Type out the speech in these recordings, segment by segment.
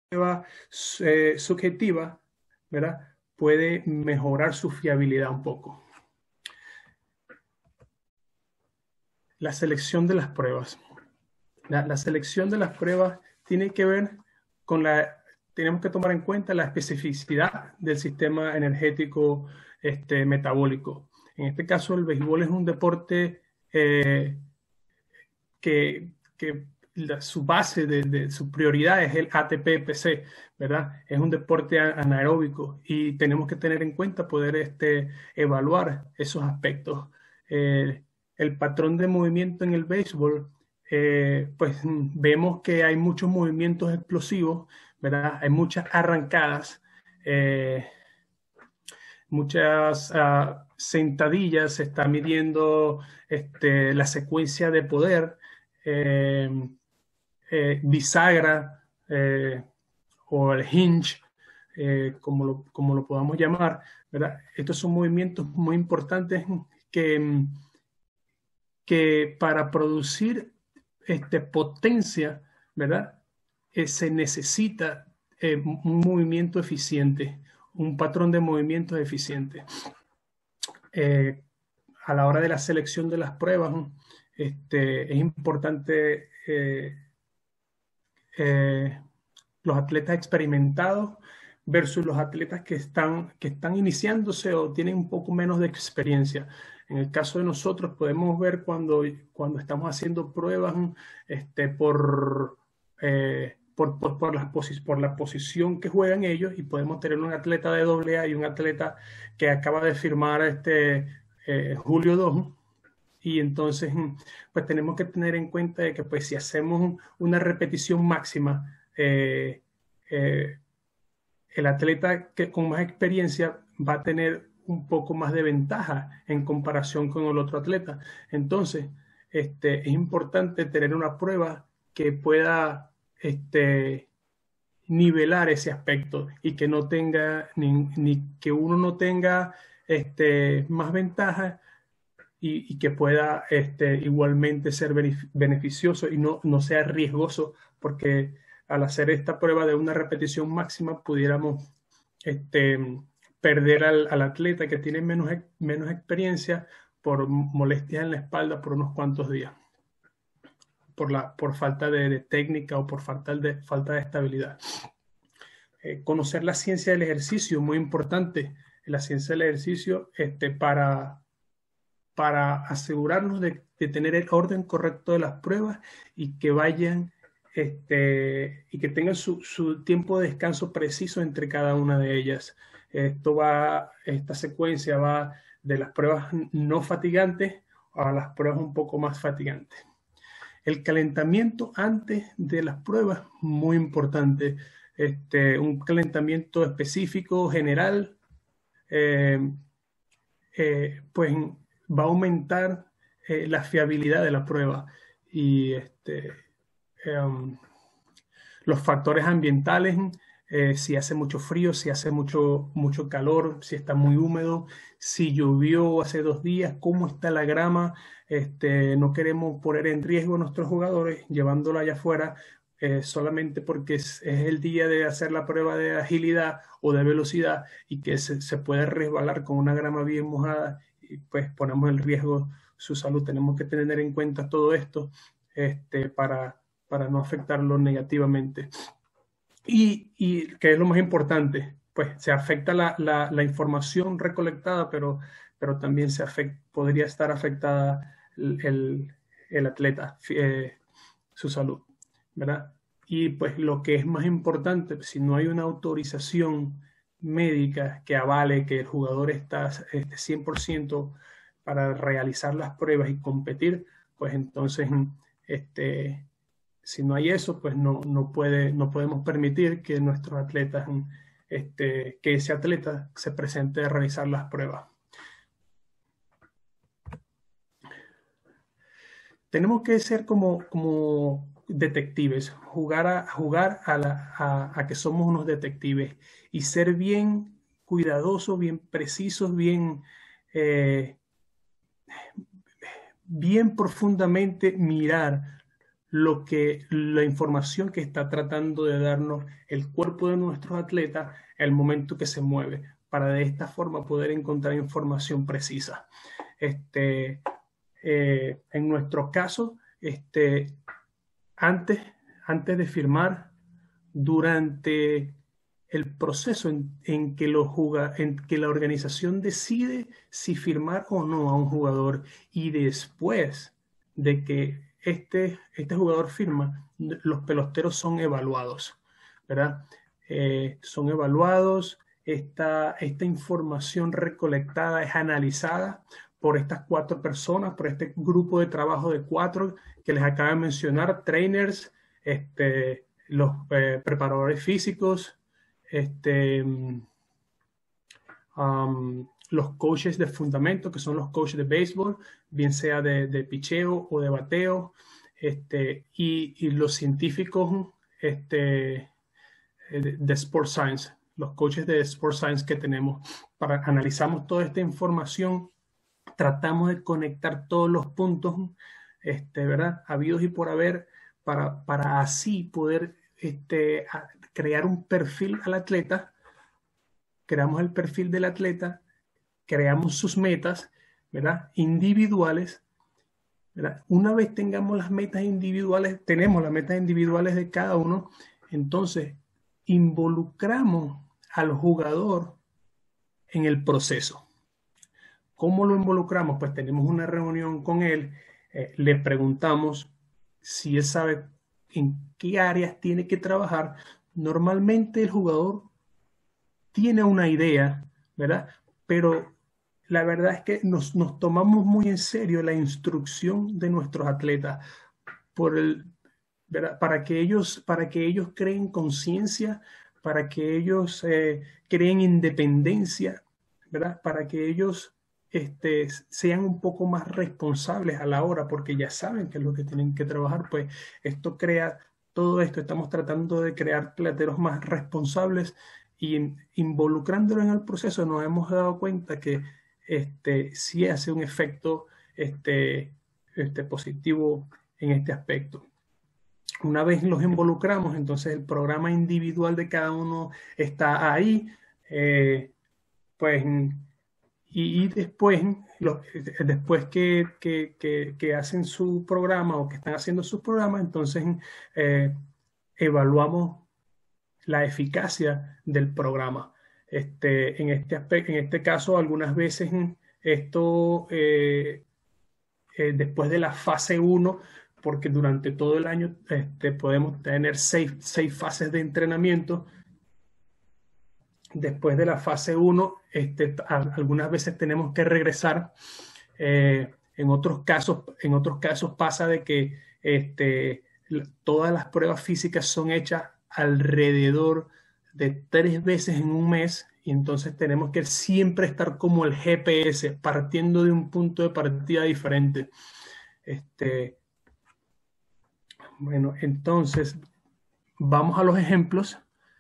prueba subjetiva, ¿verdad? Puede mejorar su fiabilidad un poco. La selección de las pruebas. La selección de las pruebas tiene que ver con tenemos que tomar en cuenta la especificidad del sistema energético metabólico. En este caso, el béisbol es un deporte que su base su prioridad es el ATP-PC, ¿verdad? Es un deporte anaeróbico y tenemos que tener en cuenta poder evaluar esos aspectos. El patrón de movimiento en el béisbol, pues vemos que hay muchos movimientos explosivos, ¿verdad? Hay muchas arrancadas, muchas sentadillas, se está midiendo la secuencia de poder, eh, bisagra o el hinge, como lo podamos llamar, ¿verdad? Estos son movimientos muy importantes que, que para producir potencia, ¿verdad? Se necesita un movimiento eficiente, un patrón de movimiento eficiente. Eh, a la hora de la selección de las pruebas, es importante los atletas experimentados versus los atletas que están iniciándose o tienen un poco menos de experiencia. En el caso de nosotros podemos ver cuando estamos haciendo pruebas por la posición que juegan ellos, y podemos tener un atleta de AA y un atleta que acaba de firmar Julio 2, y entonces pues tenemos que tener en cuenta de que pues si hacemos una repetición máxima, eh, el atleta con más experiencia va a tener un poco más de ventaja en comparación con el otro atleta. Entonces, es importante tener una prueba que pueda nivelar ese aspecto y que no tenga, ni que uno no tenga más ventaja y que pueda igualmente ser beneficioso y no sea riesgoso, porque al hacer esta prueba de una repetición máxima pudiéramos perder al atleta que tiene menos experiencia por molestias en la espalda por unos cuantos días, por falta de técnica o por falta de estabilidad. Conocer la ciencia del ejercicio, muy importante. La ciencia del ejercicio para asegurarnos de tener el orden correcto de las pruebas y que vayan y que tengan su tiempo de descanso preciso entre cada una de ellas. Esta secuencia va de las pruebas no fatigantes a las pruebas un poco más fatigantes. El calentamiento antes de las pruebas, muy importante. Un calentamiento específico, general, pues va a aumentar la fiabilidad de la prueba y um, los factores ambientales, si hace mucho frío, si hace mucho calor, si está muy húmedo, si llovió hace 2 días, cómo está la grama. No queremos poner en riesgo a nuestros jugadores llevándolo allá afuera solamente porque es el día de hacer la prueba de agilidad o de velocidad y que se puede resbalar con una grama bien mojada y pues ponemos en riesgo su salud. Tenemos que tener en cuenta todo esto para no afectarlo negativamente. Y que es lo más importante, pues se afecta la información recolectada, pero también podría estar afectada el atleta, su salud, ¿verdad? Y pues lo que es más importante, si no hay una autorización médica que avale que el jugador está 100% para realizar las pruebas y competir, pues entonces si no hay eso, pues no podemos permitir que nuestros atletas, que ese atleta se presente a realizar las pruebas. Tenemos que ser como detectives, jugar a que somos unos detectives y ser bien cuidadosos, bien precisos, bien profundamente mirar la información que está tratando de darnos el cuerpo de nuestros atletas al momento que se mueve, para de esta forma poder encontrar información precisa. En nuestro caso, antes de firmar, durante el proceso en que la organización decide si firmar o no a un jugador, y después de que este jugador firma, los peloteros son evaluados, ¿verdad? Son evaluados, esta información recolectada es analizada por estas 4 personas, por este grupo de trabajo de 4 que les acabo de mencionar: trainers, los preparadores físicos, los coaches de fundamento, que son los coaches de béisbol, bien sea de picheo o de bateo, y los científicos de Sport Science, los coaches de Sport Science que tenemos. Analizamos toda esta información, tratamos de conectar todos los puntos, ¿verdad?, habidos y por haber, para así poder crear un perfil al atleta. Creamos el perfil del atleta, creamos sus metas, ¿verdad?, individuales, ¿verdad? Una vez tengamos las metas individuales, tenemos las metas individuales de cada uno, entonces involucramos al jugador en el proceso. ¿Cómo lo involucramos? Pues tenemos una reunión con él, le preguntamos si él sabe en qué áreas tiene que trabajar. Normalmente el jugador tiene una idea, ¿verdad? Pero la verdad es que nos tomamos muy en serio la instrucción de nuestros atletas ¿verdad?, para que ellos creen conciencia, para que ellos creen independencia, ¿verdad?, para que ellos sean un poco más responsables a la hora, porque ya saben qué es lo que tienen que trabajar. Pues todo esto, estamos tratando de crear peloteros más responsables, y involucrándolo en el proceso nos hemos dado cuenta que sí hace un efecto positivo en este aspecto. Una vez los involucramos, entonces el programa individual de cada uno está ahí, pues, y después, después que hacen su programa o que están haciendo su programa, entonces evaluamos la eficacia del programa. En este caso, algunas veces esto, después de la fase 1, porque durante todo el año podemos tener 6 fases de entrenamiento. Después de la fase 1, algunas veces tenemos que regresar. En otros casos pasa de que todas las pruebas físicas son hechas alrededor de 3 veces en un mes, y entonces tenemos que siempre estar como el GPS, partiendo de un punto de partida diferente. Bueno, entonces vamos a los ejemplos.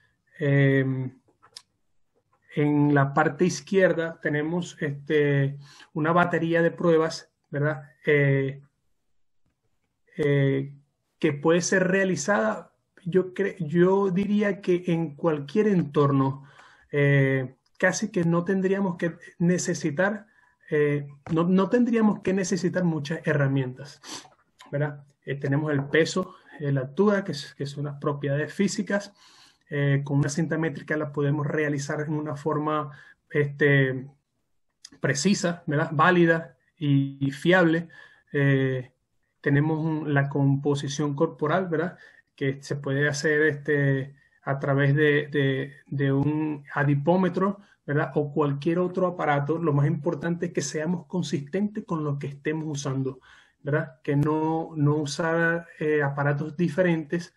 En la parte izquierda tenemos una batería de pruebas, ¿verdad?, que puede ser realizada, yo diría que en cualquier entorno. Casi que no tendríamos que necesitar, no tendríamos que necesitar muchas herramientas, ¿verdad? Tenemos el peso, la altura, que son las propiedades físicas. Con una cinta métrica la podemos realizar en una forma precisa, ¿verdad?, válida y fiable. Tenemos la composición corporal, ¿verdad?, que se puede hacer a través de un adipómetro, ¿verdad?, o cualquier otro aparato. Lo más importante es que seamos consistentes con lo que estemos usando, ¿verdad?, que no usar aparatos diferentes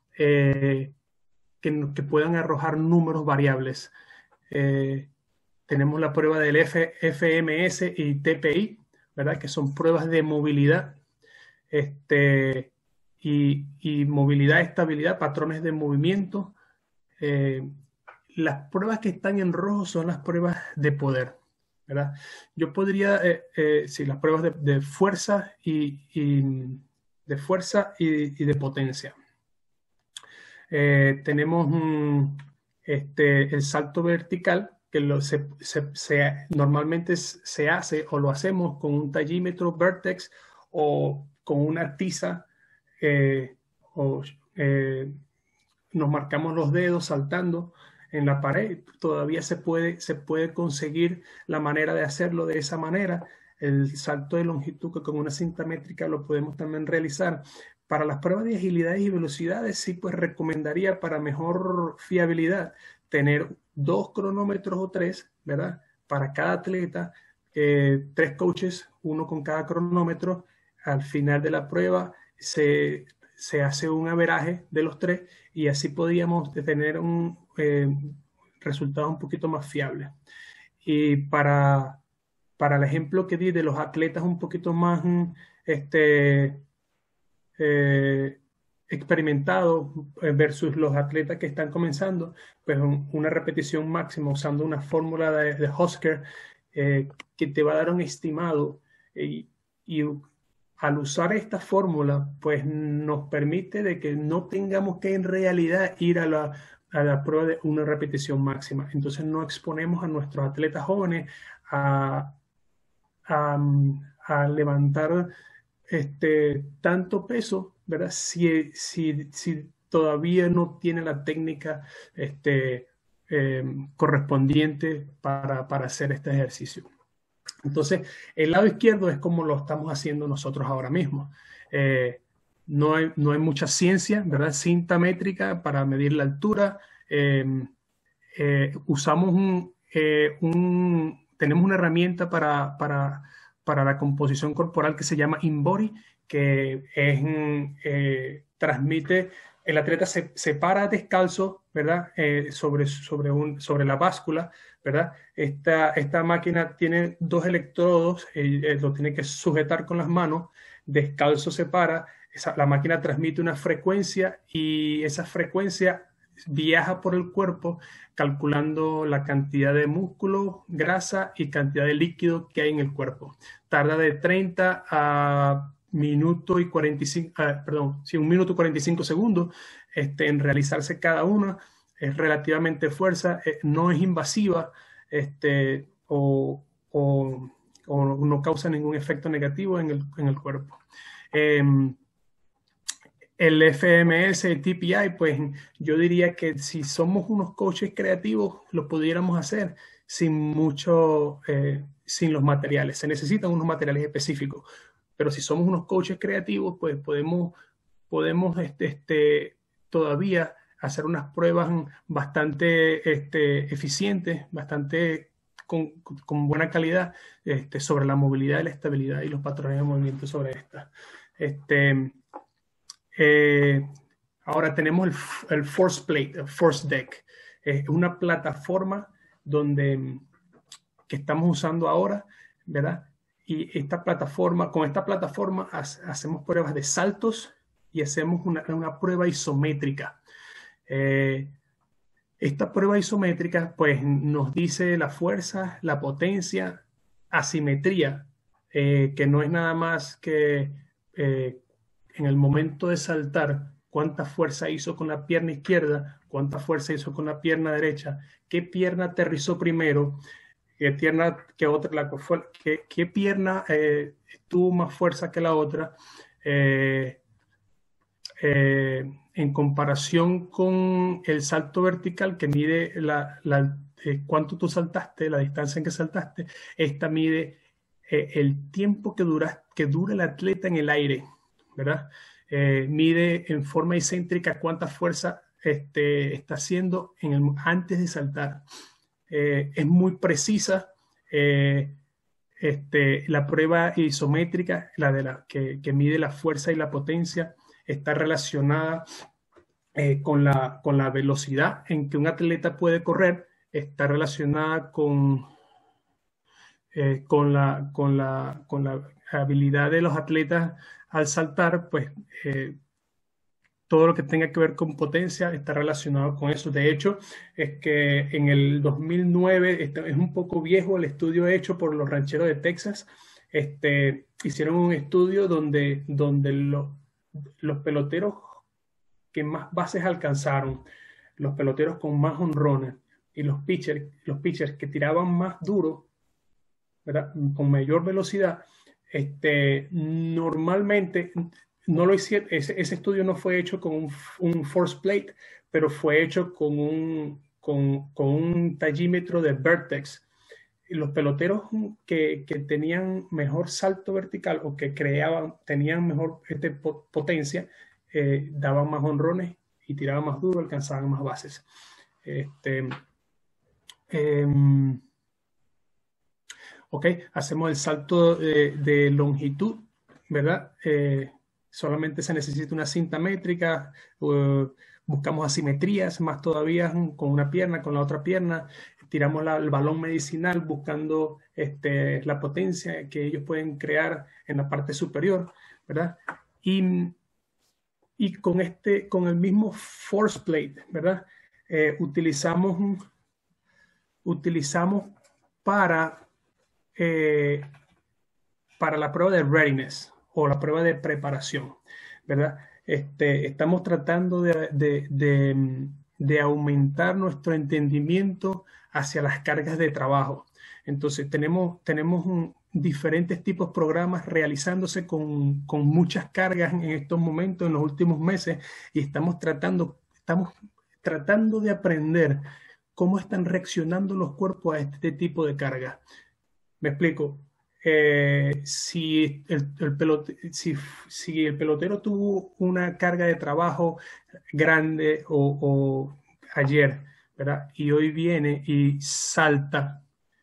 que puedan arrojar números variables. Tenemos la prueba del FMS y TPI, ¿verdad?, que son pruebas de movilidad, y movilidad, estabilidad, patrones de movimiento. Las pruebas que están en rojo son las pruebas de poder, ¿verdad? Yo podría, sí, las pruebas de fuerza y de fuerza y de potencia. Tenemos el salto vertical, que normalmente se hace o lo hacemos con un tallímetro Vertex o con una tiza, o nos marcamos los dedos saltando en la pared. Todavía se puede conseguir la manera de hacerlo de esa manera. El salto de longitud, que con una cinta métrica lo podemos también realizar. Para las pruebas de agilidades y velocidades, sí, pues recomendaría, para mejor fiabilidad, tener 2 cronómetros o 3, ¿verdad? Para cada atleta, 3 coaches, uno con cada cronómetro. Al final de la prueba se hace un averaje de los 3 y así podíamos tener resultados un poquito más fiables. Y para el ejemplo que di de los atletas un poquito más experimentados versus los atletas que están comenzando, pues una repetición máxima usando una fórmula de Hosker, que te va a dar un estimado, y al usar esta fórmula, pues nos permite de que no tengamos que en realidad ir a la prueba de una repetición máxima. Entonces no exponemos a nuestros atletas jóvenes a levantar tanto peso, ¿verdad? Si todavía no tiene la técnica correspondiente para hacer este ejercicio. Entonces, el lado izquierdo es como lo estamos haciendo nosotros ahora mismo. No hay mucha ciencia, ¿verdad? Cinta métrica para medir la altura. Usamos tenemos una herramienta para la composición corporal que se llama InBody, que transmite, el atleta se para descalzo, ¿verdad? Sobre la báscula, ¿verdad? Esta máquina tiene 2 electrodos, lo tiene que sujetar con las manos, descalzo se para, la máquina transmite una frecuencia y esa frecuencia viaja por el cuerpo calculando la cantidad de músculo, grasa y cantidad de líquido que hay en el cuerpo. Tarda de 30 a minuto y 45, un minuto y 45 segundos en realizarse cada una. Es relativamente fuerza, no es invasiva, o no causa ningún efecto negativo en el cuerpo. El FMS, el TPI, pues yo diría que si somos unos coaches creativos, lo pudiéramos hacer sin los materiales. Se necesitan unos materiales específicos, pero si somos unos coaches creativos, pues podemos todavía hacer unas pruebas bastante eficientes, bastante con buena calidad, sobre la movilidad y la estabilidad y los patrones de movimiento sobre esta. Ahora tenemos el Force Plate, el Force Deck. Es una plataforma que estamos usando ahora, ¿verdad? Y con esta plataforma hacemos pruebas de saltos y hacemos una prueba isométrica. Esta prueba isométrica pues nos dice la fuerza, la potencia, asimetría, que no es nada más que en el momento de saltar, cuánta fuerza hizo con la pierna izquierda, cuánta fuerza hizo con la pierna derecha, qué pierna aterrizó primero, qué pierna qué pierna tuvo más fuerza que la otra, en comparación con el salto vertical, que mide cuánto tú saltaste, la distancia en que saltaste. Esta mide el tiempo que dura el atleta en el aire, ¿verdad? Mide en forma excéntrica cuánta fuerza está haciendo antes de saltar. Es muy precisa. La prueba isométrica, que mide la fuerza y la potencia, está relacionada con la velocidad en que un atleta puede correr, está relacionada con la habilidad de los atletas al saltar, pues todo lo que tenga que ver con potencia está relacionado con eso. De hecho, es que en el 2009, es un poco viejo el estudio hecho por los rancheros de Texas. Hicieron un estudio donde los peloteros que más bases alcanzaron, los peloteros con más honrones y los pitchers que tiraban más duro, ¿verdad? Con mayor velocidad, normalmente no lo hicieron, ese estudio no fue hecho con un force plate, pero fue hecho con un tallímetro de Vertex. Y los peloteros que tenían mejor salto vertical o que tenían mejor potencia, daban más honrones y tiraban más duro, alcanzaban más bases. Ok, hacemos el salto de longitud, ¿verdad? Solamente se necesita una cinta métrica, buscamos asimetrías más todavía con una pierna, con la otra pierna, tiramos el balón medicinal buscando la potencia que ellos pueden crear en la parte superior, ¿verdad? Y con el mismo force plate, ¿verdad? Utilizamos para la prueba de readiness o la prueba de preparación, ¿verdad? Estamos tratando de aumentar nuestro entendimiento hacia las cargas de trabajo. Entonces, tenemos diferentes tipos de programas realizándose con muchas cargas en estos momentos, en los últimos meses, y estamos tratando de aprender cómo están reaccionando los cuerpos a este tipo de carga. Me explico. Si el pelotero tuvo una carga de trabajo grande o ayer, ¿verdad? Y hoy viene y salta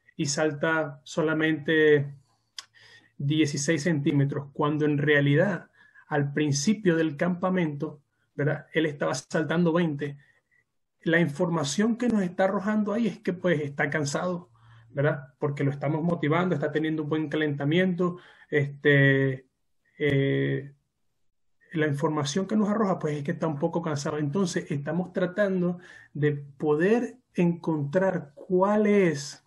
solamente 16 centímetros, cuando en realidad al principio del campamento, ¿verdad? Él estaba saltando 20. La información que nos está arrojando ahí es que pues está cansado, ¿verdad? Porque lo estamos motivando, está teniendo un buen calentamiento. La información que nos arroja pues es que está un poco cansado. Entonces estamos tratando de poder encontrar cuál es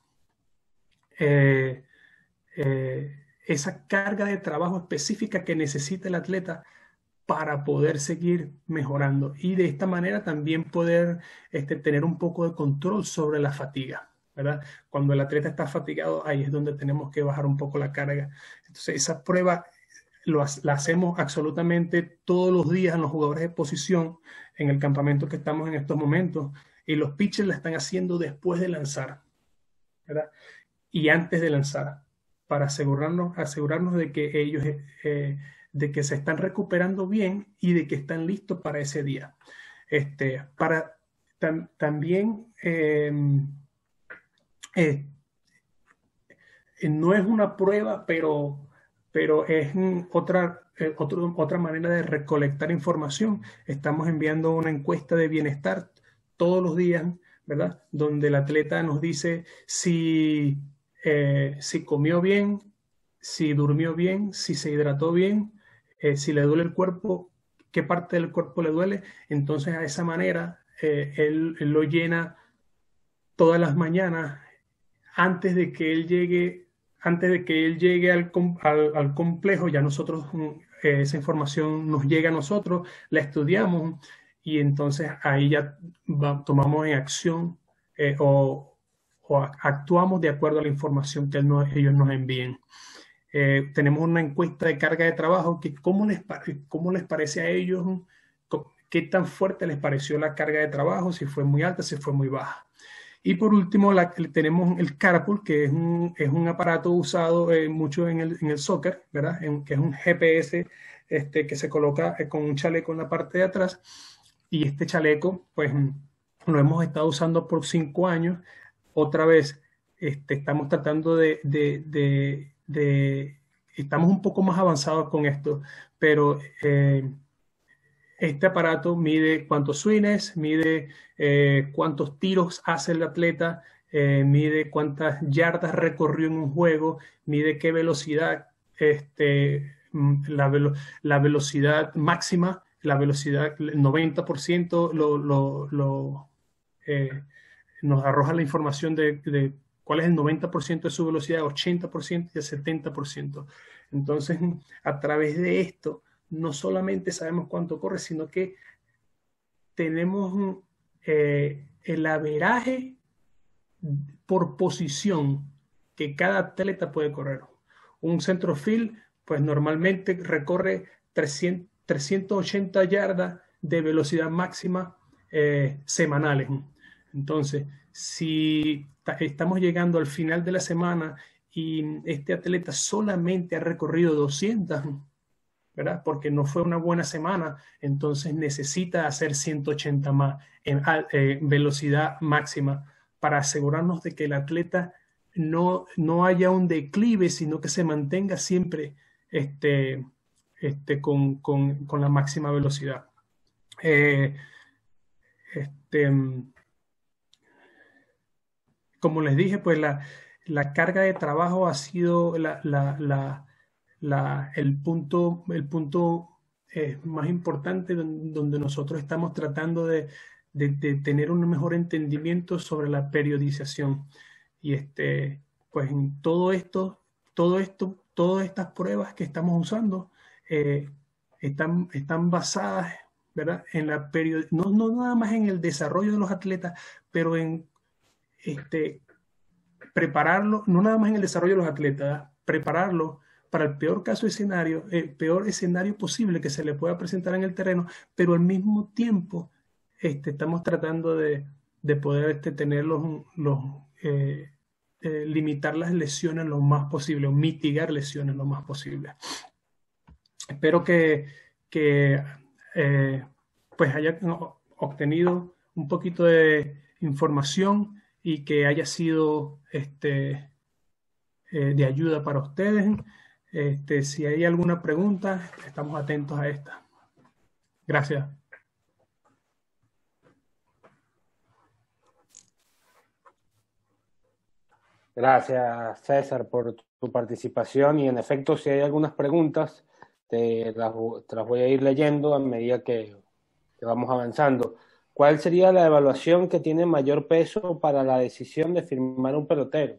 esa carga de trabajo específica que necesita el atleta para poder seguir mejorando y de esta manera también poder tener un poco de control sobre la fatiga, ¿verdad? Cuando el atleta está fatigado, ahí es donde tenemos que bajar un poco la carga. Entonces, esa prueba la hacemos absolutamente todos los días en los jugadores de posición en el campamento que estamos en estos momentos, y los pitchers la están haciendo después de lanzar, ¿verdad? Y antes de lanzar, para asegurarnos de que ellos de que se están recuperando bien y de que están listos para ese día. También no es una prueba, pero es otra manera de recolectar información. Estamos enviando una encuesta de bienestar todos los días, ¿verdad? Donde el atleta nos dice si comió bien, si durmió bien, si se hidrató bien, si le duele el cuerpo, qué parte del cuerpo le duele. Entonces, a esa manera, él lo llena todas las mañanas antes de que él llegue al complejo. Ya nosotros, esa información nos llega a nosotros, la estudiamos y entonces ahí ya tomamos en acción o actuamos de acuerdo a la información que ellos nos envíen. Tenemos una encuesta de carga de trabajo que cómo les parece a ellos, qué tan fuerte les pareció la carga de trabajo, si fue muy alta, si fue muy baja. Y por último, tenemos el Carpool, que es un aparato usado mucho en el soccer, ¿verdad? Que es un GPS que se coloca con un chaleco en la parte de atrás. Y este chaleco, pues, lo hemos estado usando por 5 años. Otra vez, estamos tratando estamos un poco más avanzados con esto, pero este aparato mide cuántos swings, mide cuántos tiros hace el atleta, mide cuántas yardas recorrió en un juego, mide qué velocidad, la velocidad máxima, la velocidad, el 90% nos arroja la información de cuál es el 90% de su velocidad, 80% y el 70%. Entonces, a través de esto, no solamente sabemos cuánto corre, sino que tenemos el averaje por posición que cada atleta puede correr. Un centrofield, pues normalmente recorre 380 yardas de velocidad máxima semanales. Entonces, si estamos llegando al final de la semana y este atleta solamente ha recorrido 200, ¿verdad? Porque no fue una buena semana, entonces necesita hacer 180 más en velocidad máxima para asegurarnos de que el atleta no haya un declive, sino que se mantenga siempre con la máxima velocidad. Eh, este, como les dije, pues la carga de trabajo ha sido el punto más importante donde nosotros estamos tratando de tener un mejor entendimiento sobre la periodización. Y pues en todas estas pruebas que estamos usando eh, están basadas, ¿verdad? En no nada más en el desarrollo de los atletas, pero en prepararlo, no nada más en el desarrollo de los atletas, prepararlo para el peor caso escenario, el peor escenario posible que se le pueda presentar en el terreno, pero al mismo tiempo estamos tratando de poder tener limitar las lesiones lo más posible, o mitigar lesiones lo más posible. Espero que pues haya obtenido un poquito de información y que haya sido de ayuda para ustedes. Si hay alguna pregunta, estamos atentos a esta. Gracias. Gracias, César, por tu participación. Y en efecto, si hay algunas preguntas, te las voy a ir leyendo a medida que vamos avanzando. ¿Cuál sería la evaluación que tiene mayor peso para la decisión de firmar un pelotero?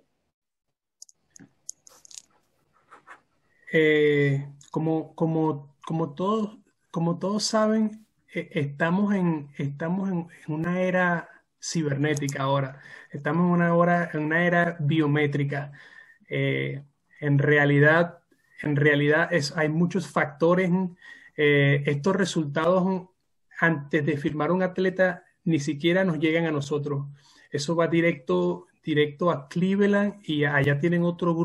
Como todos saben, estamos en una era cibernética ahora. Estamos en una era biométrica. Eh, en realidad, hay muchos factores. Estos resultados, antes de firmar un atleta, ni siquiera nos llegan a nosotros. Eso va directo a Cleveland, y allá tienen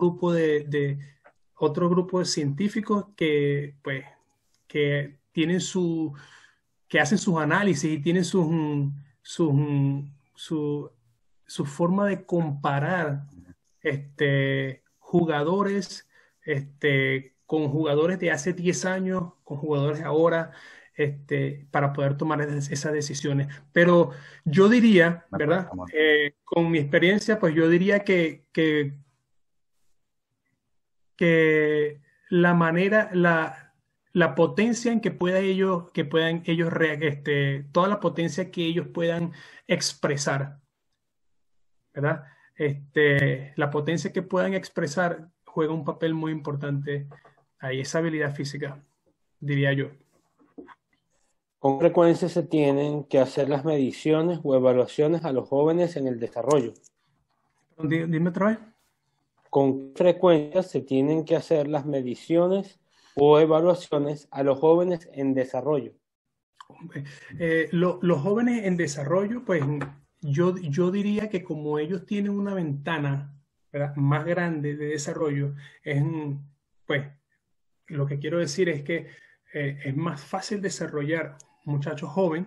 otro grupo de científicos que, pues, que que hacen sus análisis y tienen sus, su, su forma de comparar jugadores con jugadores de hace 10 años, con jugadores de ahora, para poder tomar esas decisiones. Pero yo diría, ¿verdad? Con mi experiencia, pues yo diría que la potencia en que puedan ellos, toda la potencia que ellos puedan expresar, ¿verdad? La potencia que puedan expresar juega un papel muy importante ahí, esa habilidad física, diría yo. ¿Con frecuencia se tienen que hacer las mediciones o evaluaciones a los jóvenes en el desarrollo? Dime otra vez. ¿Con frecuencia se tienen que hacer las mediciones o evaluaciones a los jóvenes en desarrollo? Los jóvenes en desarrollo, pues yo diría que como ellos tienen una ventana, ¿verdad?, más grande de desarrollo, pues lo que quiero decir es que es más fácil desarrollar muchachos jóvenes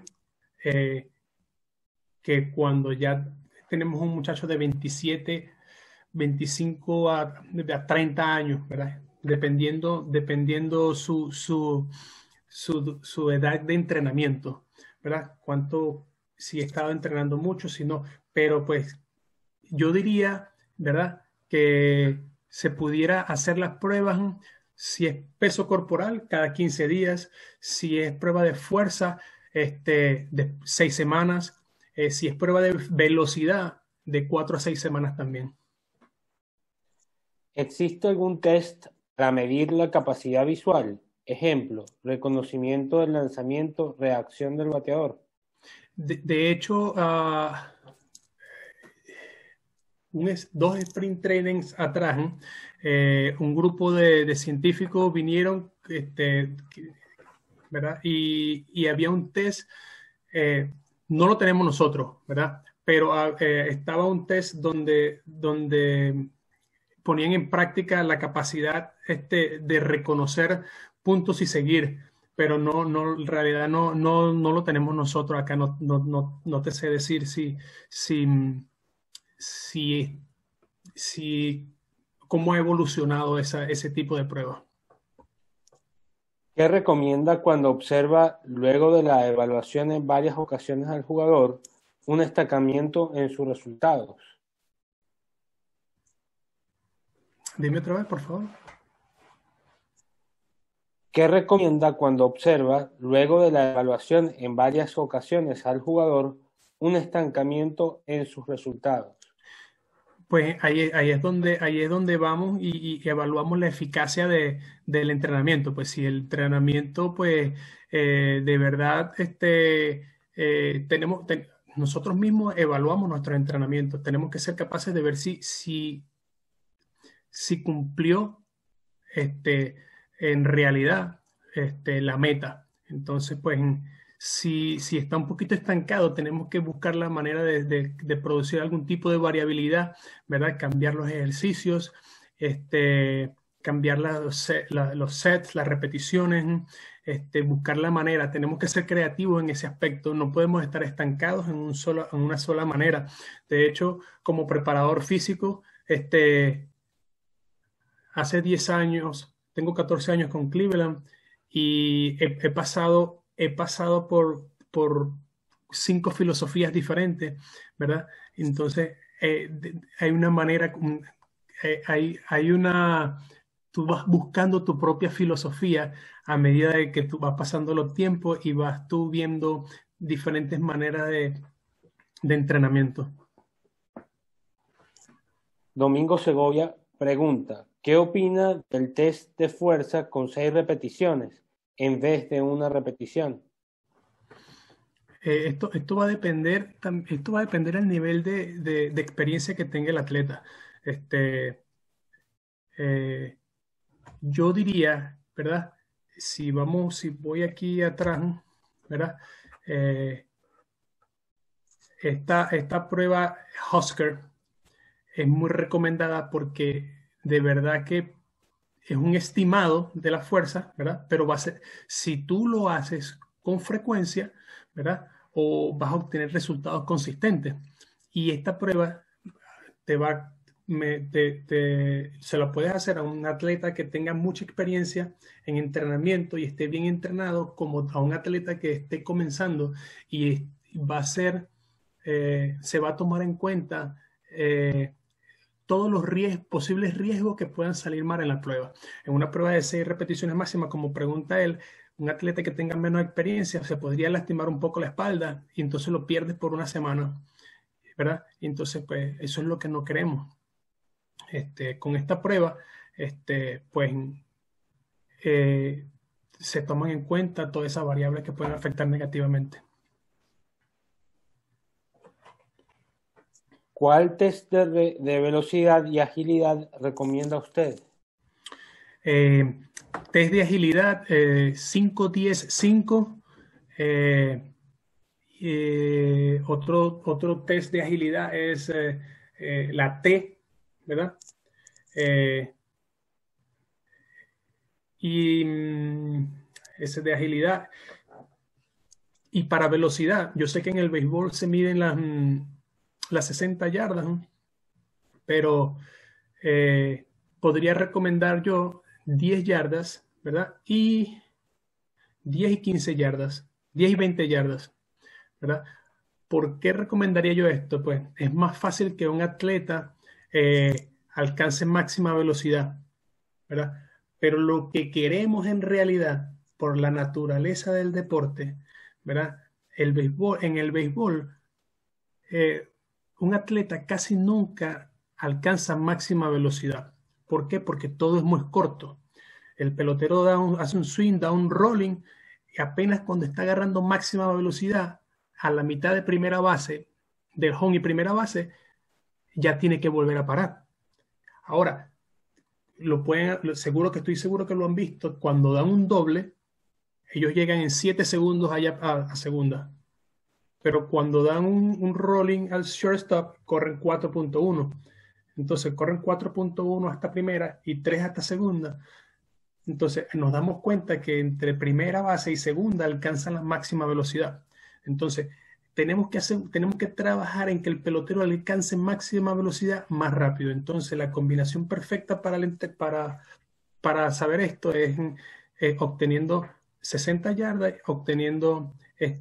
que cuando ya tenemos un muchacho de 27, 25 a 30 años, ¿verdad? Dependiendo su edad de entrenamiento, ¿verdad? Si he estado entrenando mucho, si no. Pero pues yo diría, ¿verdad?, que se pudiera hacer las pruebas, si es peso corporal, cada 15 días, si es prueba de fuerza, de 6 semanas, si es prueba de velocidad, de 4 a 6 semanas también. ¿Existe algún test para medir la capacidad visual? Ejemplo, reconocimiento del lanzamiento, reacción del bateador. De hecho, dos sprint trainings atrás, un grupo de científicos vinieron, ¿verdad? Y había un test, eh, no lo tenemos nosotros, ¿verdad? Pero estaba un test donde ponían en práctica la capacidad de reconocer puntos y seguir, pero en realidad no lo tenemos nosotros acá, no te sé decir si, si, si cómo ha evolucionado ese tipo de pruebas. ¿Qué recomienda cuando observa, luego de la evaluación en varias ocasiones al jugador, un estancamiento en sus resultados? Dime otra vez, por favor. ¿Qué recomienda cuando observa, luego de la evaluación en varias ocasiones al jugador, un estancamiento en sus resultados? Pues ahí es donde vamos y evaluamos la eficacia del entrenamiento. Pues si el entrenamiento, pues de verdad, nosotros mismos evaluamos nuestros entrenamientos. Tenemos que ser capaces de ver si cumplió en realidad la meta. Entonces, pues si está un poquito estancado, tenemos que buscar la manera de producir algún tipo de variabilidad, ¿verdad? Cambiar los ejercicios, cambiar los sets, las repeticiones, buscar la manera. Tenemos que ser creativos en ese aspecto. No podemos estar estancados en una sola manera. De hecho, como preparador físico, hace 10 años, tengo 14 años con Cleveland y he pasado por 5 filosofías diferentes, ¿verdad? Entonces, hay una manera, hay una, tú vas buscando tu propia filosofía a medida de que tú vas pasando los tiempos y vas tú viendo diferentes maneras de entrenamiento. Domingo Segovia pregunta, ¿qué opina del test de fuerza con 6 repeticiones en vez de una repetición? Esto va a depender, esto va a depender del nivel de experiencia que tenga el atleta. Este, eh, yo diría, ¿verdad? Si voy aquí atrás, ¿verdad? Eh, esta prueba Husker es muy recomendada porque de verdad que es un estimado de la fuerza, ¿verdad? Pero va a ser, si tú lo haces con frecuencia, ¿verdad? O vas a obtener resultados consistentes. Y esta prueba te va, se lo puedes hacer a un atleta que tenga mucha experiencia en entrenamiento y esté bien entrenado, como a un atleta que esté comenzando y va a ser, se va a tomar en cuenta. Todos los posibles riesgos que puedan salir mal en la prueba. En una prueba de 6 repeticiones máximas, como pregunta él, un atleta que tenga menos experiencia se podría lastimar un poco la espalda y entonces lo pierdes por una semana, ¿verdad? Y entonces, pues, eso es lo que no queremos. Con esta prueba, pues, eh, se toman en cuenta todas esas variables que pueden afectar negativamente. ¿Cuál test de velocidad y agilidad recomienda usted? Eh, Test de agilidad 5-10-5. Otro test de agilidad es la T, ¿verdad? Eh, y ese de agilidad. Y para velocidad, yo sé que en el béisbol se miden las 60 yardas, ¿no? Pero podría recomendar yo 10 yardas, ¿verdad? Y 10 y 15 yardas, 10 y 20 yardas, ¿verdad? ¿Por qué recomendaría yo esto? Pues es más fácil que un atleta alcance máxima velocidad, ¿verdad? Pero lo que queremos en realidad, por la naturaleza del deporte, ¿verdad? En el béisbol, eh, un atleta casi nunca alcanza máxima velocidad. ¿Por qué? Porque todo es muy corto. El pelotero hace un swing, da un rolling, y apenas cuando está agarrando máxima velocidad, a la mitad de primera base, del home y primera base, ya tiene que volver a parar. Ahora, seguro que estoy seguro que lo han visto, cuando dan un doble, ellos llegan en 7 segundos allá a segunda. Pero cuando dan un rolling al shortstop, corren 4.1. Entonces corren 4.1 hasta primera y 3 hasta segunda. Entonces nos damos cuenta que entre primera base y segunda alcanzan la máxima velocidad. Entonces tenemos que trabajar en que el pelotero alcance máxima velocidad más rápido. Entonces la combinación perfecta para saber esto es obteniendo 60 yardas, obteniendo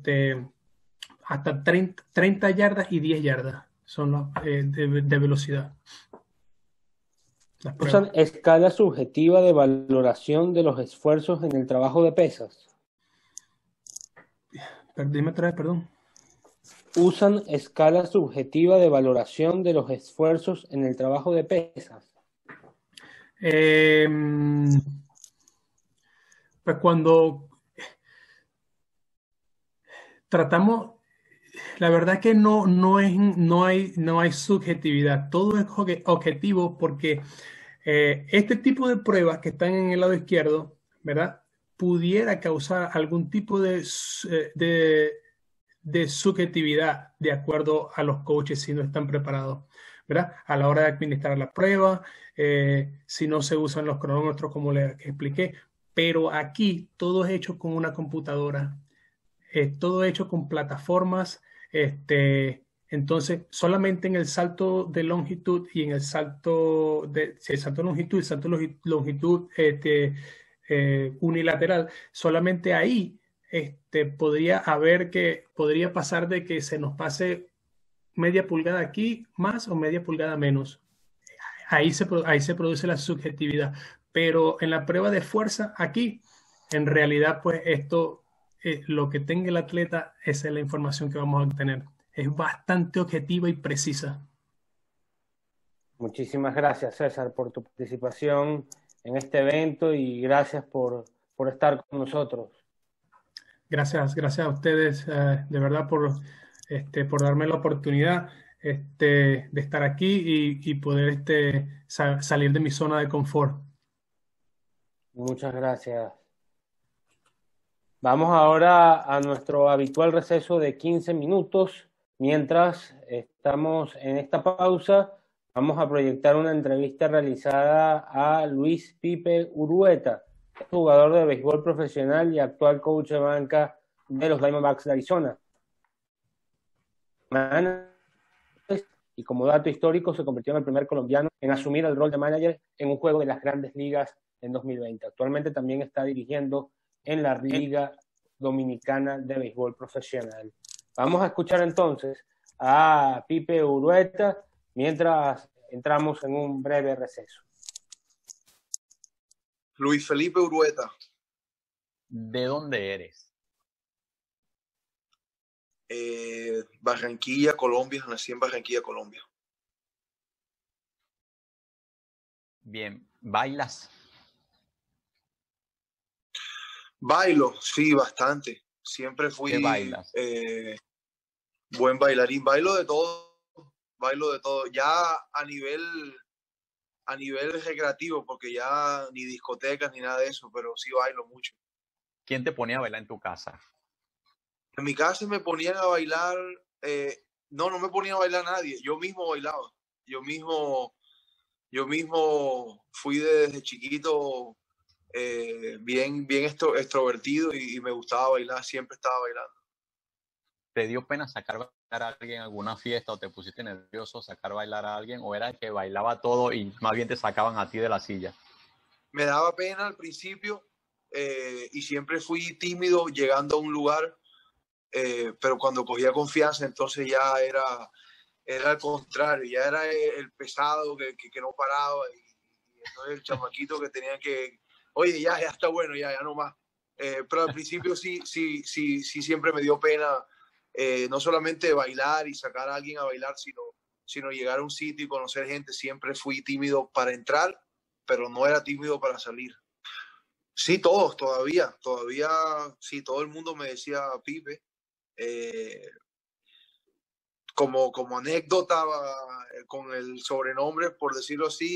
hasta 30 yardas y 10 yardas son de velocidad. Las pruebas. ¿Usan escala subjetiva de valoración de los esfuerzos en el trabajo de pesas? Dime otra vez, perdón. ¿Usan escala subjetiva de valoración de los esfuerzos en el trabajo de pesas? Pues cuando tratamos, la verdad que no hay subjetividad, todo es objetivo porque este tipo de pruebas que están en el lado izquierdo, ¿verdad? Pudiera causar algún tipo de subjetividad de acuerdo a los coaches si no están preparados, ¿verdad? A la hora de administrar la prueba, si no se usan los cronómetros como les expliqué, pero aquí todo es hecho con una computadora, todo hecho con plataformas, entonces solamente en el salto de longitud y en el salto el salto de longitud, el salto de longitud unilateral, solamente ahí podría pasar de que se nos pase media pulgada aquí más o media pulgada menos. Ahí se produce la subjetividad. Pero en la prueba de fuerza aquí, en realidad, pues lo que tenga el atleta, esa es la información que vamos a obtener. Es bastante objetiva y precisa. Muchísimas gracias, César, por tu participación en este evento y gracias por estar con nosotros. Gracias a ustedes, de verdad, por darme la oportunidad de estar aquí y poder salir de mi zona de confort. Muchas gracias. Vamos ahora a nuestro habitual receso de 15 minutos. Mientras estamos en esta pausa, vamos a proyectar una entrevista realizada a Luis Pipe Urueta, jugador de béisbol profesional y actual coach de banca de los Diamondbacks de Arizona. Y como dato histórico, se convirtió en el primer colombiano en asumir el rol de manager en un juego de las Grandes Ligas en 2020. Actualmente también está dirigiendo en la Liga Dominicana de Béisbol Profesional. Vamos a escuchar entonces a Pipe Urueta mientras entramos en un breve receso. Luis Felipe Urueta. ¿De dónde eres? Barranquilla, Colombia. Nací en Barranquilla, Colombia. Bien, ¿bailas? Bailo, sí, bastante. Siempre fui ¿Qué bailas? Buen bailarín. Bailo de todo. Ya a nivel recreativo, porque ya ni discotecas ni nada de eso, pero sí bailo mucho. ¿Quién te ponía a bailar en tu casa? En mi casa me ponían a bailar, no me ponía a bailar nadie, yo mismo bailaba, yo mismo fui desde chiquito bien extrovertido y me gustaba bailar, siempre estaba bailando. ¿Te dio pena sacar a bailar a alguien en alguna fiesta o te pusiste nervioso sacar a bailar a alguien o era que bailaba todo y más bien te sacaban a ti de la silla? Me daba pena al principio y siempre fui tímido llegando a un lugar. Pero cuando cogía confianza, entonces ya era al contrario, ya era el pesado que no paraba y entonces el chamaquito que tenía que, oye, ya está bueno, ya no más. Pero al principio sí siempre me dio pena, no solamente bailar y sacar a alguien a bailar, sino llegar a un sitio y conocer gente. Siempre fui tímido para entrar, pero no era tímido para salir. Sí, todos, todavía, sí, todo el mundo me decía Pipe. Como anécdota, con el sobrenombre, por decirlo así,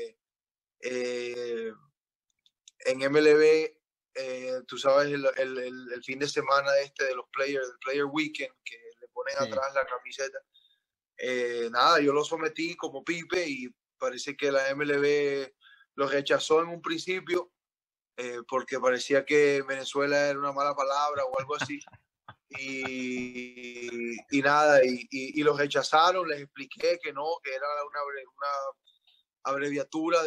en MLB, tú sabes, el fin de semana de los players, el Player Weekend, que le ponen Sí. atrás la camiseta. Nada, yo lo sometí como Pipe y parece que la MLB lo rechazó en un principio porque parecía que Venezuela era una mala palabra o algo así. Y nada, y los rechazaron, les expliqué que no, que era una abreviatura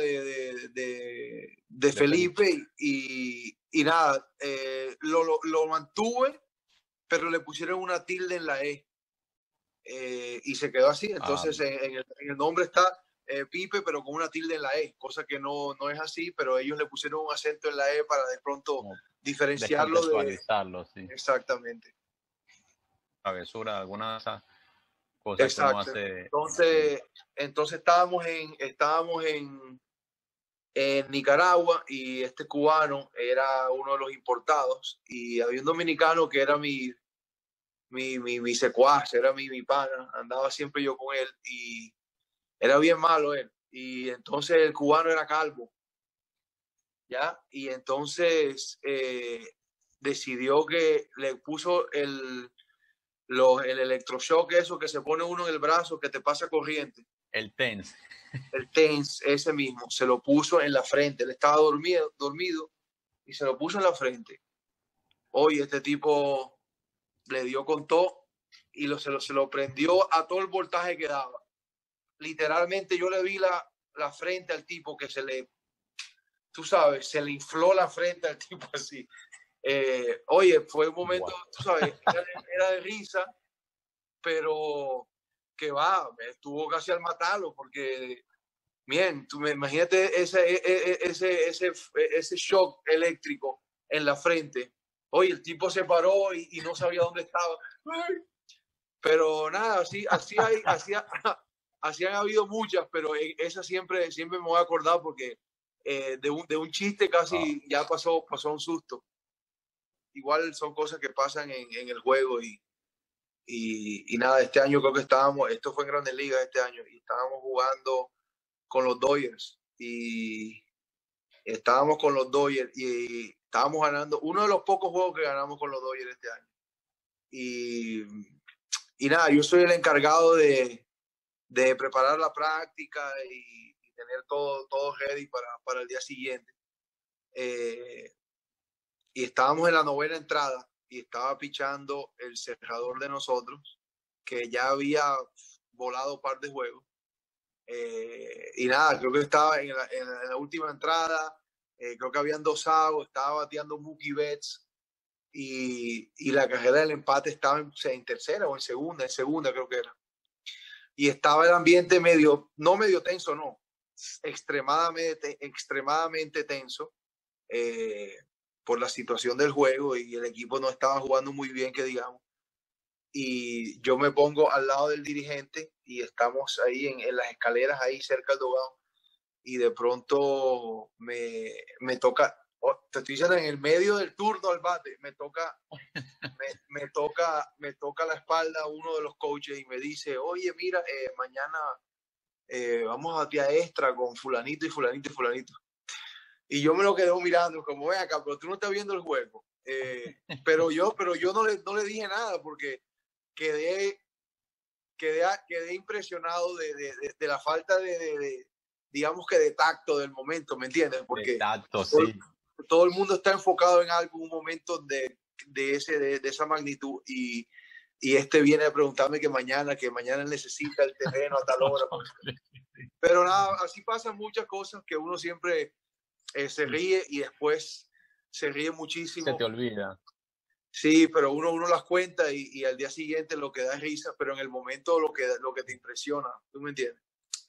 de Felipe y nada, lo mantuve, pero le pusieron una tilde en la E. Y se quedó así. Entonces en el nombre está Pipe, pero con una tilde en la E, cosa que no es así, pero ellos le pusieron un acento en la E para de pronto diferenciarlo descontextualizarlo, sí. Exactamente. Travesura, alguna de esas cosas Exacto. que uno hace. Entonces estábamos en Nicaragua y este cubano era uno de los importados y había un dominicano que era mi secuaz, era mi pana, andaba siempre yo con él y era bien malo él. Y entonces el cubano era calvo, ¿ya? Y entonces decidió que le puso el electroshock, eso que se pone uno en el brazo, que te pasa corriente. El TENS. El TENS, ese mismo, se lo puso en la frente. Él estaba dormido y se lo puso en la frente. Oye, este tipo le dio con todo y se lo prendió a todo el voltaje que daba. Literalmente yo le vi la frente al tipo que tú sabes, se le infló la frente al tipo así. Oye, fue un momento, wow. Tú sabes, era de risa, pero que va, estuvo casi al matarlo porque, bien, tú imagínate ese shock eléctrico en la frente. Oye, el tipo se paró y no sabía dónde estaba. Pero nada, así han habido muchas, pero esa siempre me voy a acordar porque de un chiste casi ya pasó un susto. Igual son cosas que pasan en el juego y nada, este año creo que esto fue en Grandes Ligas este año y estábamos jugando con los Dodgers y estábamos ganando uno de los pocos juegos que ganamos con los Dodgers este año. Y nada, yo soy el encargado de preparar la práctica y tener todo ready para el día siguiente. Y estábamos en la novena entrada y estaba pichando el cerrador de nosotros, que ya había volado un par de juegos. Y nada, creo que estaba en la última entrada, creo que habían 2 outs, estaba bateando Mookie Betts y la carrera del empate estaba en tercera o en segunda creo que era. Y estaba el ambiente no medio tenso, no, extremadamente tenso por la situación del juego y el equipo no estaba jugando muy bien, que digamos. Y yo me pongo al lado del dirigente y estamos ahí en las escaleras, ahí cerca del dogado, y de pronto me toca, te estoy diciendo, en el medio del turno al bate, me toca la espalda uno de los coaches y me dice, oye, mira, mañana vamos a batear extra con fulanito y fulanito y fulanito. Y yo me lo quedo mirando como, ven acá, pero tú no estás viendo el juego. Pero yo no le dije nada porque quedé impresionado de la falta digamos que de tacto del momento, ¿me entiendes? Porque de tacto, sí. Todo el mundo está enfocado en algún momento de esa magnitud y este viene a preguntarme que mañana necesita el terreno a tal hora. Pero nada, así pasan muchas cosas que uno siempre se ríe y después se ríe muchísimo. Se te olvida. Sí, pero uno las cuenta y al día siguiente lo que da es risa, pero en el momento lo que te impresiona, ¿tú me entiendes?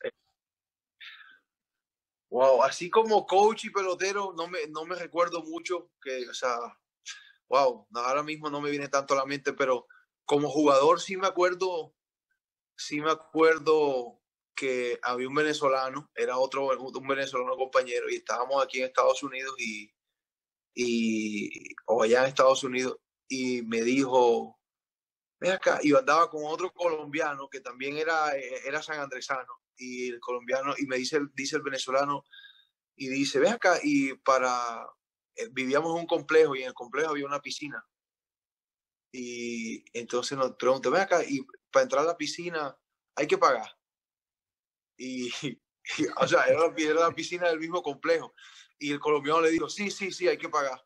Wow, así como coach y pelotero, no me recuerdo mucho o sea, wow, ahora mismo no me viene tanto a la mente, pero como jugador sí me acuerdo que había un venezolano, era un venezolano compañero y estábamos aquí en Estados Unidos y o allá en Estados Unidos, y me dijo, ven acá, y yo andaba con otro colombiano que también era sanandresano, y el colombiano, y me dice el venezolano, y dice, ven acá, vivíamos en un complejo, y en el complejo había una piscina, y entonces nos preguntó, ven acá, y para entrar a la piscina hay que pagar, y o sea, era la piscina del mismo complejo, y el colombiano le dijo, sí, sí, sí, hay que pagar.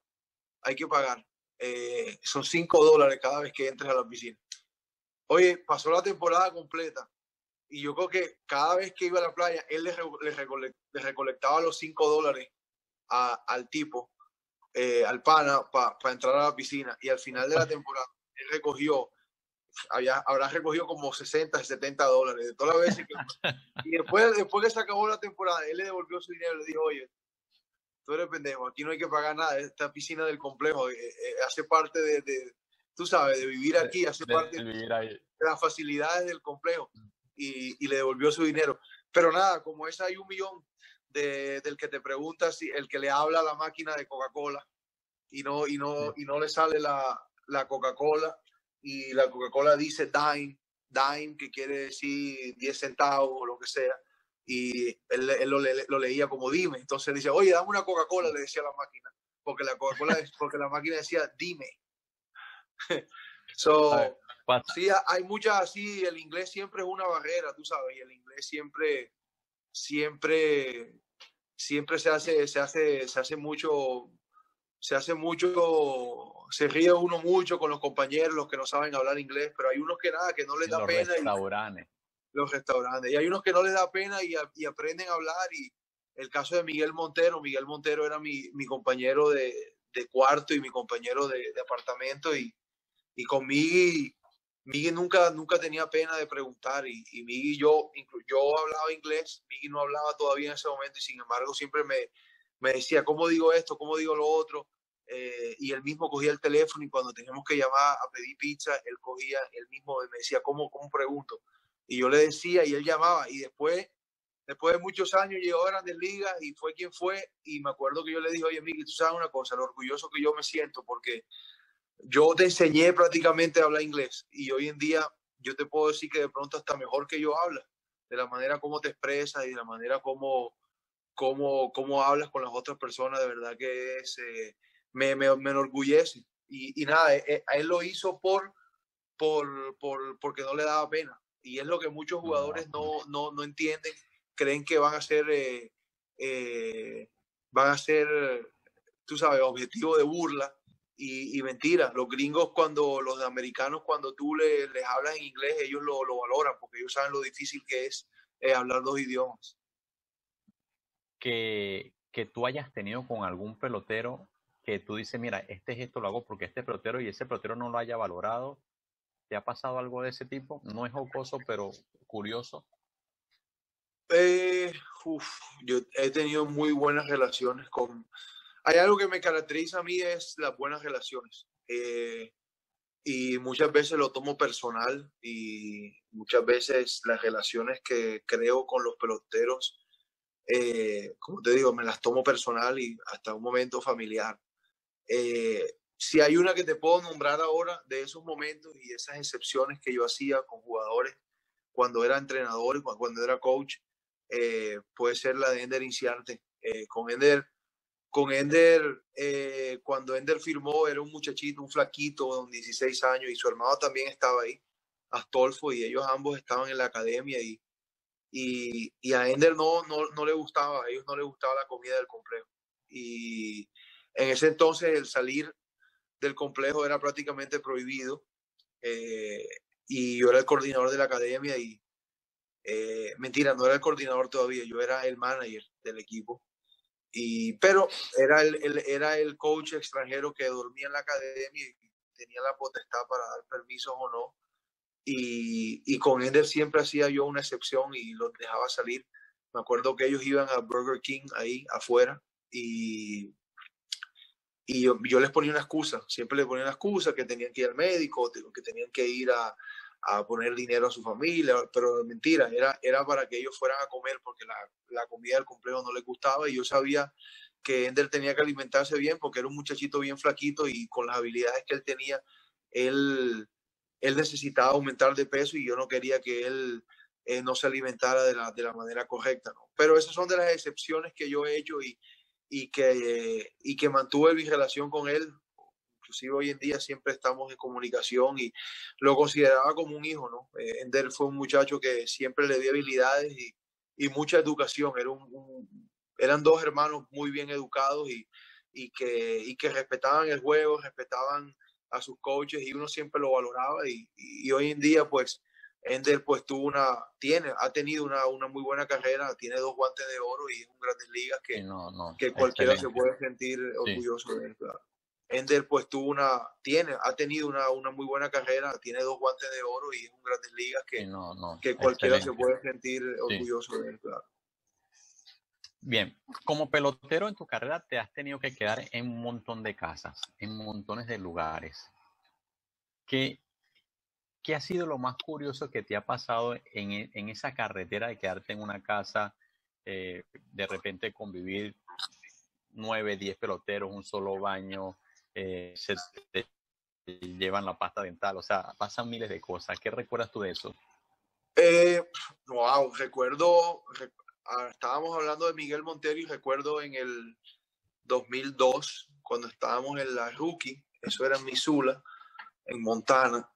Son $5 cada vez que entres a la piscina. Oye, pasó la temporada completa y yo creo que cada vez que iba a la playa, él le recolectaba los $5 al tipo, al pana, para entrar a la piscina. Y al final de la temporada, él habrá recogido como $60, $70 de todas las veces que... Y después que se acabó la temporada, él le devolvió su dinero y le dijo, oye, tú eres pendejo, aquí no hay que pagar nada, esta piscina del complejo hace parte tú sabes, de vivir aquí, hace parte de las facilidades del complejo, y le devolvió su dinero. Pero nada, como es, hay 1 millón del que te pregunta si el que le habla a la máquina de Coca-Cola y no le sale la Coca-Cola, y la Coca-Cola dice dime, que quiere decir 10 centavos o lo que sea, y él lo leía como dime. Entonces dice, oye, dame una Coca-Cola, le decía a la máquina, porque la máquina decía dime. So, sí, hay muchas así. El inglés siempre es una barrera, tú sabes, y el inglés siempre se hace mucho, se ríe uno mucho con los compañeros, los que no saben hablar inglés, pero hay unos que nada, que no les da pena. Los restaurantes. Y hay unos que no les da pena y aprenden a hablar. Y el caso de Miguel Montero era mi compañero de cuarto y mi compañero de apartamento. Y con Migui nunca tenía pena de preguntar. Y Migui, yo hablaba inglés, Migui no hablaba todavía en ese momento, y sin embargo siempre me decía, ¿cómo digo esto? ¿Cómo digo lo otro? Y él mismo cogía el teléfono, y cuando teníamos que llamar a pedir pizza, él mismo me decía, ¿cómo pregunto? Y yo le decía, y él llamaba, y después de muchos años llegó a Grandes Ligas y fue quien fue. Y me acuerdo que yo le dije, oye, Miguel, tú sabes una cosa, lo orgulloso que yo me siento, porque yo te enseñé prácticamente a hablar inglés, y hoy en día yo te puedo decir que de pronto hasta mejor que yo hablas, de la manera como te expresas y de la manera como hablas con las otras personas. De verdad que me enorgullece. Y nada, a él lo hizo porque no le daba pena. Y es lo que muchos jugadores no entienden. Creen que van a ser, tú sabes, objetivo de burla. Y mentira, los gringos, los americanos, cuando tú les hablas en inglés, ellos lo valoran, porque ellos saben lo difícil que es hablar 2 idiomas. Que tú hayas tenido con algún pelotero que tú dices, mira, esto lo hago porque este pelotero, y ese pelotero no lo haya valorado. ¿Te ha pasado algo de ese tipo? No es jocoso, pero curioso. Yo he tenido muy buenas relaciones Hay algo que me caracteriza a mí, es las buenas relaciones. Y muchas veces lo tomo personal, y muchas veces las relaciones que creo con los peloteros, como te digo, me las tomo personal y hasta un momento familiar. Si hay una que te puedo nombrar ahora de esos momentos y esas excepciones que yo hacía con jugadores cuando era entrenador y cuando era coach, puede ser la de Ender Inciarte. Con Ender, cuando Ender firmó, era un muchachito, un flaquito de 16 años, y su hermano también estaba ahí, Astolfo, y ellos ambos estaban en la academia, y a Ender no le gustaba, a ellos no les gustaba la comida del complejo. Y en ese entonces el salir del complejo era prácticamente prohibido, y yo era el coordinador de la academia, y mentira, no era el coordinador todavía, yo era el manager del equipo. Pero era el coach extranjero que dormía en la academia y tenía la potestad para dar permisos o no. Y con Ender siempre hacía yo una excepción y los dejaba salir. Me acuerdo que ellos iban a Burger King ahí afuera, y yo les ponía una excusa, siempre les ponía una excusa, que tenían que ir al médico, que tenían que ir a poner dinero a su familia, pero mentira, era para que ellos fueran a comer, porque la comida del complejo no les gustaba, y yo sabía que Ender tenía que alimentarse bien porque era un muchachito bien flaquito y con las habilidades que él tenía, él, él necesitaba aumentar de peso y yo no quería que él no se alimentara de la manera correcta, ¿no? Pero esas son de las excepciones que yo he hecho y que mantuve mi relación con él. Inclusive hoy en día siempre estamos en comunicación y lo consideraba como un hijo, ¿no? Ender fue un muchacho que siempre le dio habilidades y mucha educación. Eran dos hermanos muy bien educados que respetaban el juego, respetaban a sus coaches y uno siempre lo valoraba y hoy en día pues Ender pues ha tenido una muy buena carrera, tiene 2 guantes de oro y es un Grandes Ligas Sí, no, que cualquiera se excelente. puede sentir Sí, orgulloso de él, claro. Ender pues ha tenido una muy buena carrera, tiene 2 guantes de oro y es un Grandes Ligas sí, no, que cualquiera se excelente. puede sentir Sí. orgulloso de él, claro. Bien, como pelotero en tu carrera te has tenido que quedar en un montón de casas, en montones de lugares. ¿Qué, qué ha sido lo más curioso que te ha pasado en esa carretera de quedarte en una casa, de repente convivir 9, 10 peloteros, un solo baño, se te llevan la pasta dental, o sea, pasan miles de cosas. ¿Qué recuerdas tú de eso? Wow, estábamos hablando de Miguel Montero y recuerdo en el 2002, cuando estábamos en la Rookie, eso era en Missoula, en Montana.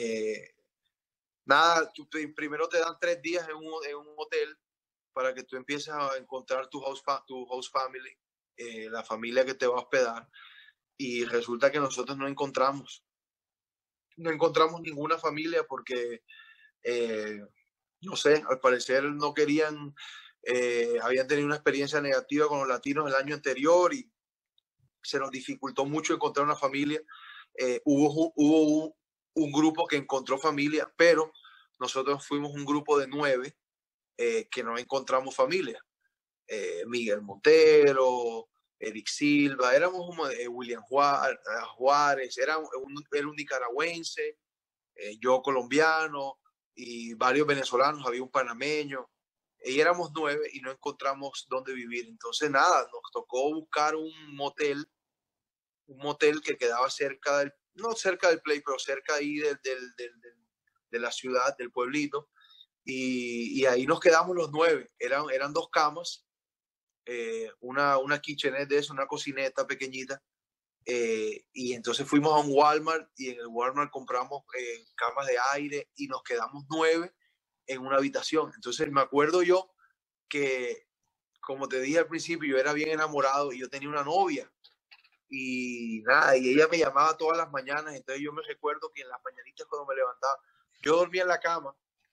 Nada, primero te dan 3 días en un hotel para que tú empieces a encontrar tu host family, la familia que te va a hospedar. Y resulta que nosotros no encontramos ninguna familia porque, no sé, al parecer no querían, habían tenido una experiencia negativa con los latinos el año anterior y se nos dificultó mucho encontrar una familia. Hubo un grupo que encontró familia, pero nosotros fuimos un grupo de 9 que no encontramos familia. Miguel Montero, Eric Silva, éramos William Juárez, era un nicaragüense, yo colombiano y varios venezolanos, había un panameño, y éramos 9 y no encontramos dónde vivir. Entonces, nada, nos tocó buscar un motel que quedaba no cerca del play, pero cerca ahí de la ciudad, del pueblito, y ahí nos quedamos los 9. Eran 2 camas, una kitchenette de eso, una cocineta pequeñita, y entonces fuimos a un Walmart y en el Walmart compramos camas de aire y nos quedamos 9 en una habitación. Entonces me acuerdo yo que, como te dije al principio, yo era bien enamorado y yo tenía una novia y nada, y ella me llamaba todas las mañanas. Entonces yo me recuerdo que en las mañanitas cuando me levantaba, yo dormía en la cama,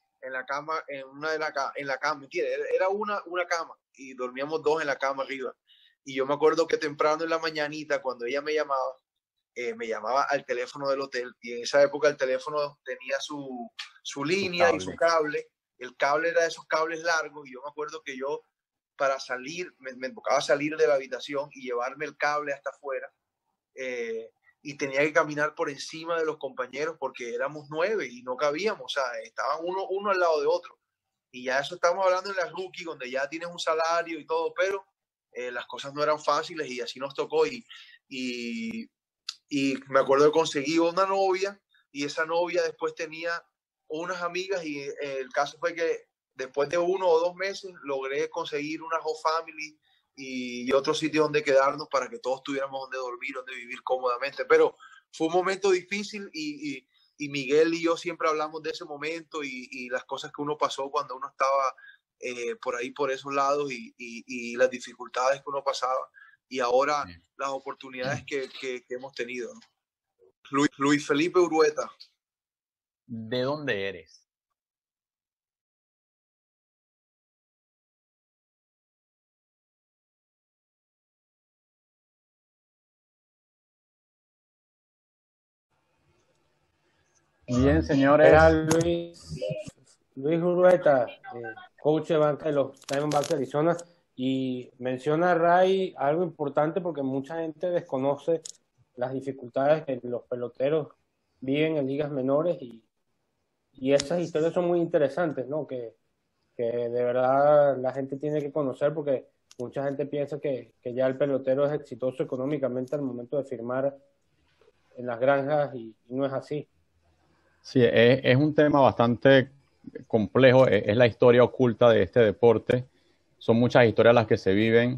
en la cama, ¿entiendes? Era una cama y dormíamos 2 en la cama arriba. Y yo me acuerdo que temprano en la mañanita, cuando ella me llamaba al teléfono del hotel, y en esa época el teléfono tenía su línea y su cable. El cable era de esos cables largos, y yo me acuerdo que yo, para salir, me tocaba salir de la habitación y llevarme el cable hasta afuera, y tenía que caminar por encima de los compañeros porque éramos 9 y no cabíamos, o sea, estaban uno al lado de otro. Y ya eso estamos hablando en la Rookie, donde ya tienes un salario y todo, pero las cosas no eran fáciles y así nos tocó. Y, y me acuerdo que conseguí una novia y esa novia después tenía unas amigas y el caso fue que después de 1 o 2 meses logré conseguir una host family y otro sitio donde quedarnos para que todos tuviéramos donde dormir, donde vivir cómodamente. Pero fue un momento difícil y Miguel y yo siempre hablamos de ese momento y las cosas que uno pasó cuando uno estaba por ahí, por esos lados y las dificultades que uno pasaba. Y ahora las oportunidades que hemos tenido, ¿no? Luis Felipe Urueta. ¿De dónde eres? Bien, señores. Era Luis Urueta, coach de banca de los Diamondbacks de Arizona, y menciona, Ray, algo importante porque mucha gente desconoce las dificultades que los peloteros viven en ligas menores y esas historias son muy interesantes, ¿no? Que de verdad la gente tiene que conocer porque mucha gente piensa que ya el pelotero es exitoso económicamente al momento de firmar en las granjas y no es así. Sí, es un tema bastante complejo, es la historia oculta de este deporte. Son muchas historias las que se viven.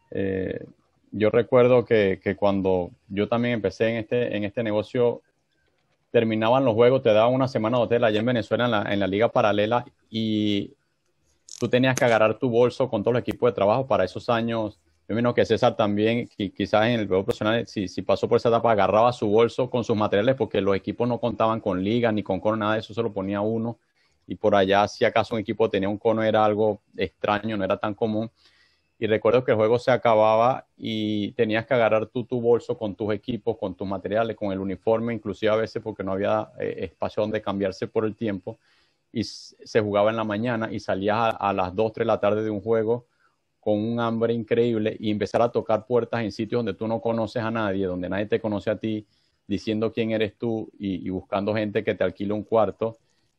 Yo recuerdo que cuando yo también empecé en este negocio, terminaban los juegos, te daban una semana de hotel allá en Venezuela en la liga paralela y tú tenías que agarrar tu bolso con todos los equipos de trabajo para esos años. Yo imagino que César también, quizás en el juego profesional, si pasó por esa etapa, agarraba su bolso con sus materiales porque los equipos no contaban con liga ni con cono, nada de eso, se lo ponía uno. Y por allá, si acaso un equipo tenía un cono, era algo extraño, no era tan común. Y recuerdo que el juego se acababa y tenías que agarrar tú tu bolso con tus equipos, con tus materiales, con el uniforme, inclusive a veces porque no había espacio donde cambiarse por el tiempo. Y se jugaba en la mañana y salías a las 2, 3 de la tarde de un juego con un hambre increíble y empezar a tocar puertas en sitios donde tú no conoces a nadie, donde nadie te conoce a ti, diciendo quién eres tú y buscando gente que te alquile un cuarto.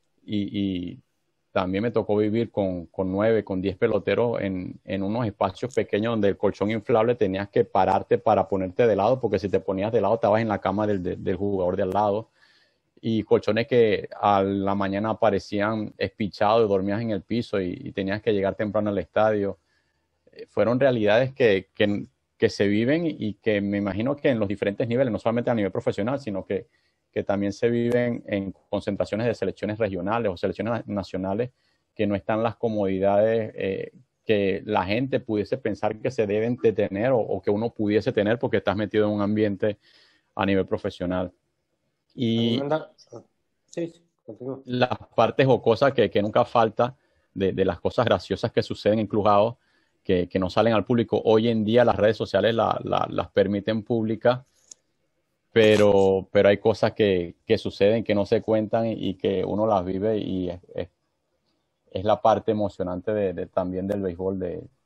Y también me tocó vivir con 9, con 10 peloteros en unos espacios pequeños donde el colchón inflable tenías que pararte para ponerte de lado, porque si te ponías de lado estabas en la cama del jugador de al lado. Y colchones que a la mañana aparecían espichados y dormías en el piso y tenías que llegar temprano al estadio. Fueron realidades que se viven y que me imagino que en los diferentes niveles, no solamente a nivel profesional, sino que también se viven en concentraciones de selecciones regionales o selecciones nacionales, que no están las comodidades que la gente pudiese pensar que se deben de tener o que uno pudiese tener porque estás metido en un ambiente a nivel profesional. Y sí, continúa. las partes jocosas que nunca falta de las cosas graciosas que suceden en Club House, que no salen al público. Hoy en día las redes sociales las permiten públicas, pero hay cosas que suceden, que no se cuentan y que uno las vive y es la parte emocionante también del béisbol, de